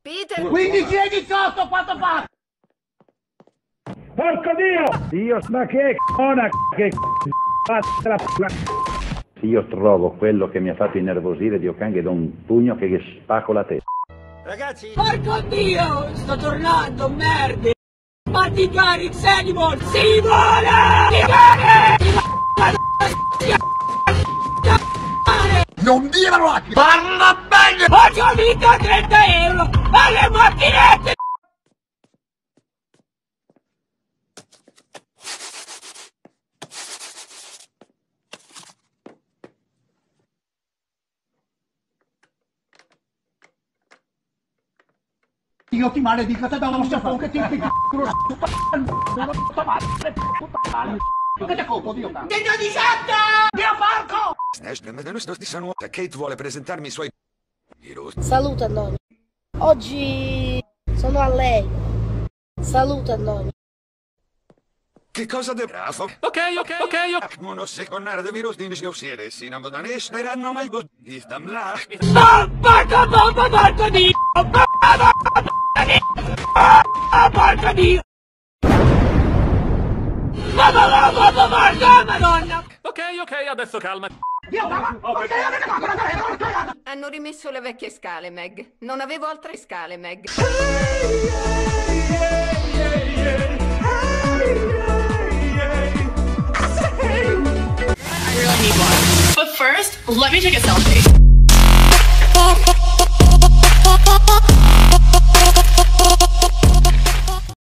Peter! 15 e 18, quanto fa? Porco Dio! Dio, ma che c***ona, che se io trovo quello che mi ha fatto innervosire, Dio can, che do un pugno che gli spacco la testa. Ragazzi! Porco Dio! Sto tornando, merda! Fatti cari, Xenimon! Si vola! Si cari! Non dire la parla bene! Ho vinto 30 euro alle macchinette! Io ti maledico, te do uno sciaffone che ti culo puta male. Che te colpo, Dio? Degno 18! Dio porco! Kate vuole presentarmi i suoi virus. Saluta nonni. Oggi sono a lei. Saluta nonni. Che cosa bravo? Ok. Uno secondario di virus di uscire, si innamorano e speranno mai di stamla. Porco Dio! Porco Dio! Madonna! Ok, adesso calma. Hanno rimesso le vecchie scale, Meg. Non avevo altre scale, Meg. But first, let me take a selfie.